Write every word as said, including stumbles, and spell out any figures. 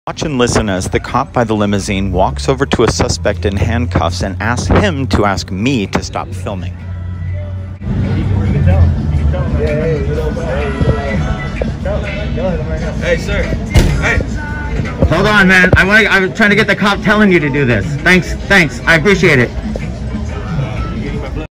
Watch and listen as the cop by the limousine walks over to a suspect in handcuffs and asks him to ask me to stop filming. Hey, sir. Hey. Hold on, man. I want. I'm trying to get the cop telling you to do this. Thanks. Thanks. I appreciate it.